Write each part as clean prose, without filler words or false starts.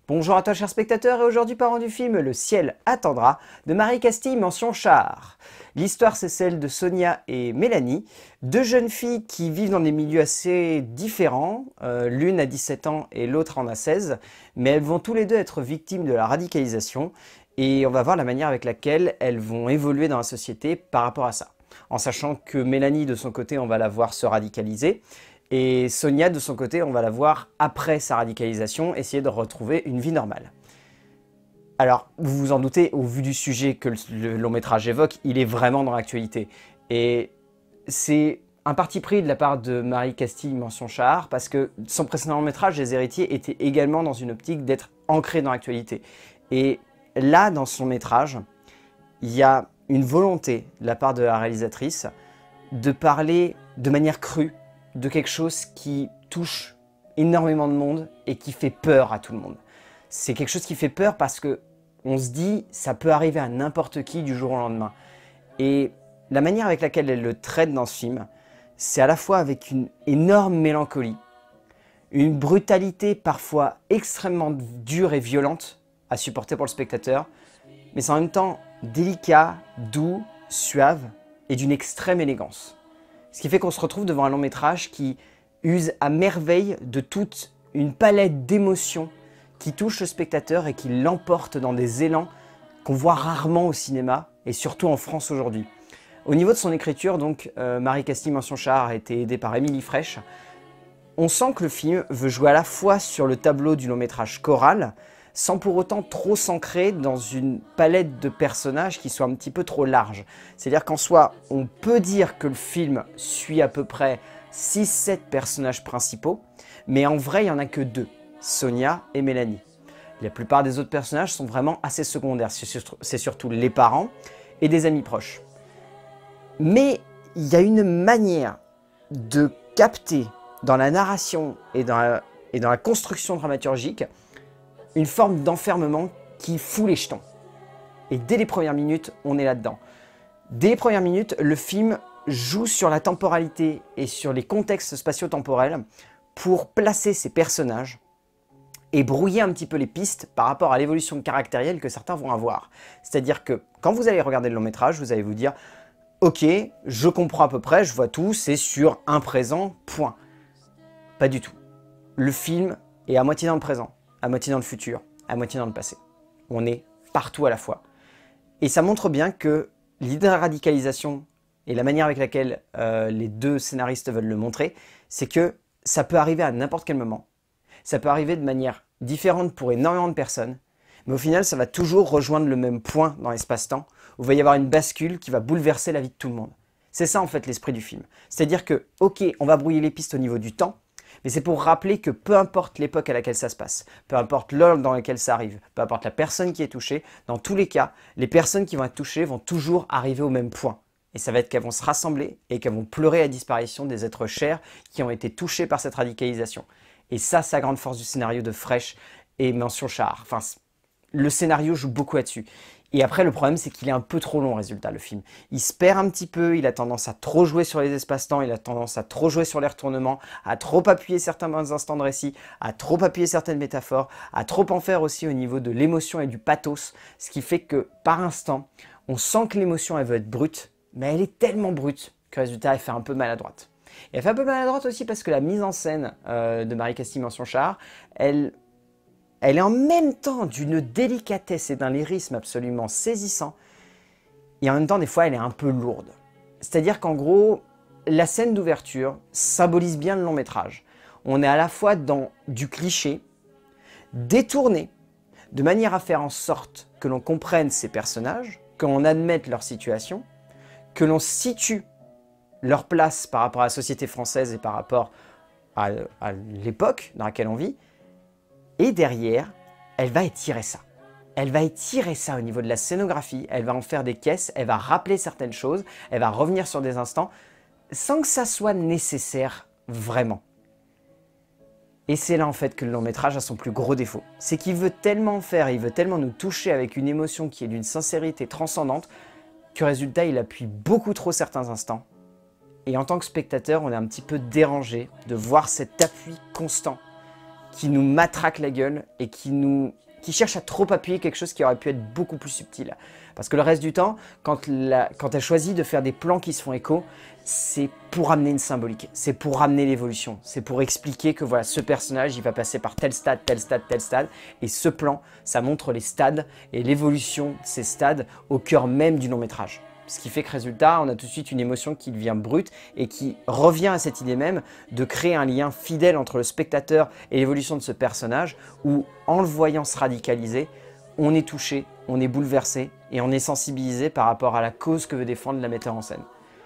Bonjour à toi chers spectateurs et aujourd'hui parlant du film Le ciel attendra de Marie Castille mention Char. L'histoire c'est celle de Sonia et Mélanie, deux jeunes filles qui vivent dans des milieux assez différents, l'une a 17 ans et l'autre en a 16, mais elles vont tous les deux être victimes de la radicalisation et on va voir la manière avec laquelle elles vont évoluer dans la société par rapport à ça. En sachant que Mélanie de son côté on va la voir se radicaliser, et Sonia, de son côté, on va la voir après sa radicalisation, essayer de retrouver une vie normale. Alors, vous vous en doutez, au vu du sujet que le long métrage évoque, il est vraiment dans l'actualité. Et c'est un parti pris de la part de Marie Castille mention Char, parce que son précédent long métrage, Les Héritiers, était également dans une optique d'être ancré dans l'actualité. Et là, dans son métrage, il y a une volonté de la part de la réalisatrice de parler de manière crue de quelque chose qui touche énormément de monde et qui fait peur à tout le monde. C'est quelque chose qui fait peur parce que on se dit ça peut arriver à n'importe qui du jour au lendemain. Et la manière avec laquelle elle le traite dans ce film, c'est à la fois avec une énorme mélancolie, une brutalité parfois extrêmement dure et violente à supporter pour le spectateur, mais c'est en même temps délicat, doux, suave et d'une extrême élégance. Ce qui fait qu'on se retrouve devant un long métrage qui use à merveille de toute une palette d'émotions qui touche le spectateur et qui l'emporte dans des élans qu'on voit rarement au cinéma et surtout en France aujourd'hui. Au niveau de son écriture, donc, Marie Castille mention Char a été aidée par Émilie Frèche. On sent que le film veut jouer à la fois sur le tableau du long métrage choral, sans pour autant trop s'ancrer dans une palette de personnages qui soit un petit peu trop large. C'est-à-dire qu'en soi, on peut dire que le film suit à peu près 6-7 personnages principaux, mais en vrai, il n'y en a que deux, Sonia et Mélanie. La plupart des autres personnages sont vraiment assez secondaires, c'est surtout les parents et des amis proches. Mais il y a une manière de capter dans la narration et dans la construction dramaturgique une forme d'enfermement qui fout les jetons. Et dès les premières minutes, on est là-dedans. Dès les premières minutes, le film joue sur la temporalité et sur les contextes spatio-temporels pour placer ses personnages et brouiller un petit peu les pistes par rapport à l'évolution caractérielle que certains vont avoir. C'est-à-dire que quand vous allez regarder le long métrage, vous allez vous dire « Ok, je comprends à peu près, je vois tout, c'est sur un présent, point ». Pas du tout. Le film est à moitié dans le présent, à moitié dans le futur, à moitié dans le passé. On est partout à la fois. Et ça montre bien que l'idée de la radicalisation et la manière avec laquelle les deux scénaristes veulent le montrer, c'est que ça peut arriver à n'importe quel moment. Ça peut arriver de manière différente pour énormément de personnes, mais au final, ça va toujours rejoindre le même point dans l'espace-temps, où il va y avoir une bascule qui va bouleverser la vie de tout le monde. C'est ça en fait l'esprit du film. C'est-à-dire que, ok, on va brouiller les pistes au niveau du temps, mais c'est pour rappeler que peu importe l'époque à laquelle ça se passe, peu importe l'heure dans laquelle ça arrive, peu importe la personne qui est touchée, dans tous les cas, les personnes qui vont être touchées vont toujours arriver au même point. Et ça va être qu'elles vont se rassembler et qu'elles vont pleurer la disparition des êtres chers qui ont été touchés par cette radicalisation. Et ça, c'est la grande force du scénario de Frèche et mention Char. Enfin, le scénario joue beaucoup là-dessus. Et après, le problème, c'est qu'il est un peu trop long, résultat, le film. Il se perd un petit peu, il a tendance à trop jouer sur les espaces-temps, il a tendance à trop jouer sur les retournements, à trop appuyer certains instants de récit, à trop appuyer certaines métaphores, à trop en faire aussi au niveau de l'émotion et du pathos, ce qui fait que, par instant, on sent que l'émotion, elle veut être brute, mais elle est tellement brute que, résultat, elle fait un peu maladroite. Et elle fait un peu maladroite aussi parce que la mise en scène de Marie Castille mention Char, elle est en même temps d'une délicatesse et d'un lyrisme absolument saisissant. Et en même temps, des fois, elle est un peu lourde. C'est-à-dire qu'en gros, la scène d'ouverture symbolise bien le long métrage. On est à la fois dans du cliché, détourné, de manière à faire en sorte que l'on comprenne ces personnages, que l'on admette leur situation, que l'on situe leur place par rapport à la société française et par rapport à l'époque dans laquelle on vit. Et derrière, elle va étirer ça. Elle va étirer ça au niveau de la scénographie, elle va en faire des caisses, elle va rappeler certaines choses, elle va revenir sur des instants, sans que ça soit nécessaire vraiment. Et c'est là en fait que le long métrage a son plus gros défaut. C'est qu'il veut tellement faire, il veut tellement nous toucher avec une émotion qui est d'une sincérité transcendante, que résultat il appuie beaucoup trop certains instants. Et en tant que spectateur, on est un petit peu dérangé de voir cet appui constant qui nous matraque la gueule et qui cherche à trop appuyer quelque chose qui aurait pu être beaucoup plus subtil. Parce que le reste du temps, quand elle choisit de faire des plans qui se font écho, c'est pour amener une symbolique, c'est pour ramener l'évolution, c'est pour expliquer que voilà, ce personnage, il va passer par tel stade, tel stade, tel stade, et ce plan, ça montre les stades et l'évolution de ces stades au cœur même du long métrage. Ce qui fait que résultat, on a tout de suite une émotion qui devient brute et qui revient à cette idée même de créer un lien fidèle entre le spectateur et l'évolution de ce personnage où, en le voyant se radicaliser, on est touché, on est bouleversé et on est sensibilisé par rapport à la cause que veut défendre la metteur en scène.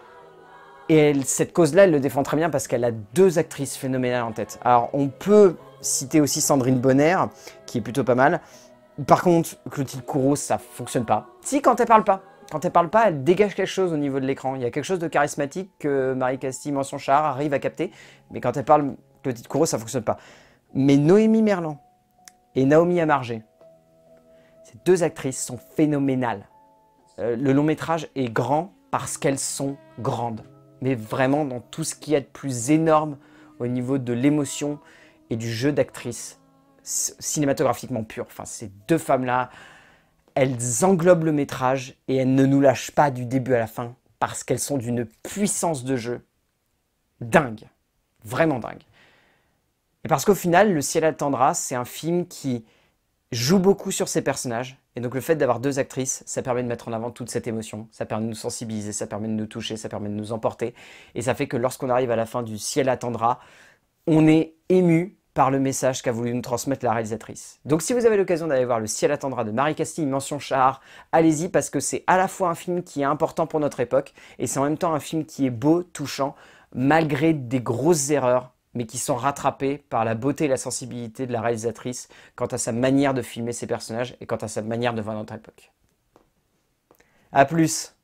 Et cette cause-là, elle le défend très bien parce qu'elle a deux actrices phénoménales en tête. Alors, on peut citer aussi Sandrine Bonner, qui est plutôt pas mal. Par contre, Clotilde Courreau, ça fonctionne pas. Si, quand elle parle pas. Quand elle parle pas, elle dégage quelque chose au niveau de l'écran. Il y a quelque chose de charismatique que Marie Castille, mention Char, arrive à capter. Mais quand elle parle, Clotilde Courreau, ça fonctionne pas. Mais Noémie Merlan et Naomi Amargé, ces deux actrices sont phénoménales. Le long métrage est grand parce qu'elles sont grandes. Mais vraiment dans tout ce qui est de plus énorme au niveau de l'émotion et du jeu d'actrice cinématographiquement pur. Enfin, ces deux femmes-là, elles englobent le métrage et elles ne nous lâchent pas du début à la fin parce qu'elles sont d'une puissance de jeu dingue, vraiment dingue. Et parce qu'au final, Le ciel attendra, c'est un film qui joue beaucoup sur ses personnages. Et donc le fait d'avoir deux actrices, ça permet de mettre en avant toute cette émotion, ça permet de nous sensibiliser, ça permet de nous toucher, ça permet de nous emporter. Et ça fait que lorsqu'on arrive à la fin du ciel attendra, on est ému par le message qu'a voulu nous transmettre la réalisatrice. Donc si vous avez l'occasion d'aller voir Le ciel attendra de Marie Castille, mention Char, allez-y parce que c'est à la fois un film qui est important pour notre époque et c'est en même temps un film qui est beau, touchant, malgré des grosses erreurs, mais qui sont rattrapés par la beauté et la sensibilité de la réalisatrice quant à sa manière de filmer ses personnages et quant à sa manière de voir notre époque. A plus!